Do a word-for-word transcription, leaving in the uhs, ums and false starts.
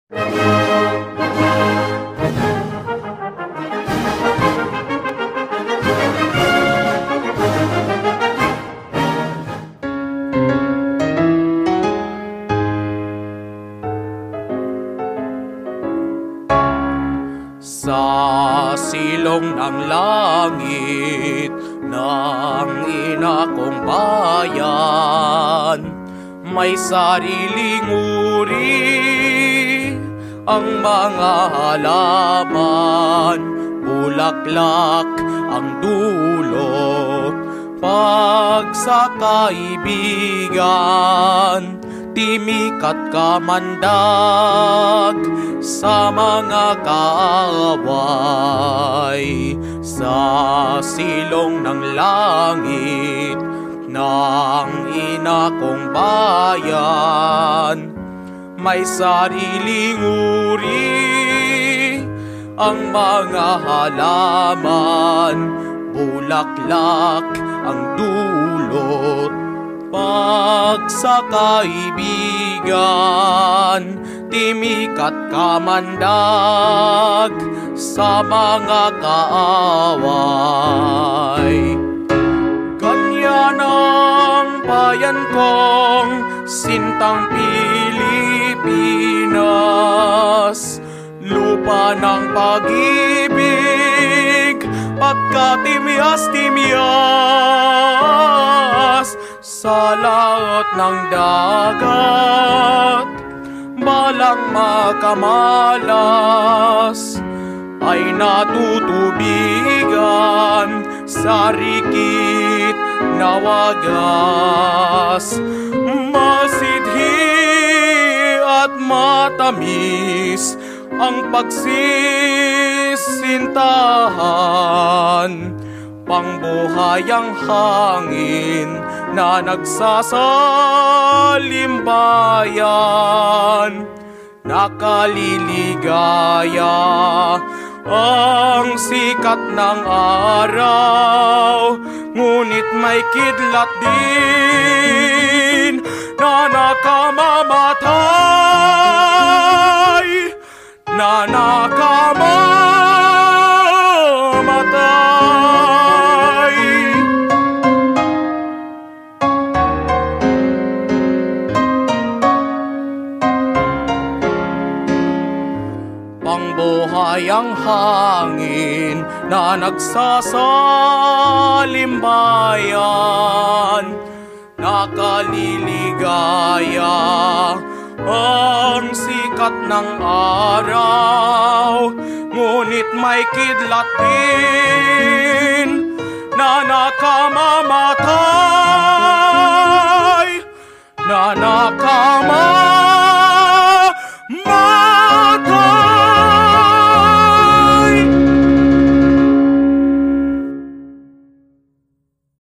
Sa silong ng langit ng ina kong bayan, may sariling uri ang mga halaman, bulaklak ang dulot, pagsakaibigan, timik at kamandag sa mga kaaway. Sa silong ng langit ng ina kong bayan, may sariling uri ang mga halaman, bulaklak ang dulot, pagsakaibigan, timik at kamandag sa mga kaaway. Ganyan ang bayan kong sintang Pilipinas, lupa ng pag-ibig, pagkatimyas-timyas, sa laot ng dagat, balang makamalas, ay natutubigan sa rikit na wagas. Masidhi at matamis ang pagsisintahan, pangbuhay ang hangin na nagsasalimbayan. Nakaliligaya ang sikat ng araw, ngunit may kidlat din na nakamamatay, na nakamamatay. Pangbuhay ang hangin na nagsasalimbayan, nakaliligaya ang sikat ng araw, ngunit may kidlat din na nakamamatay, na nakamamatay.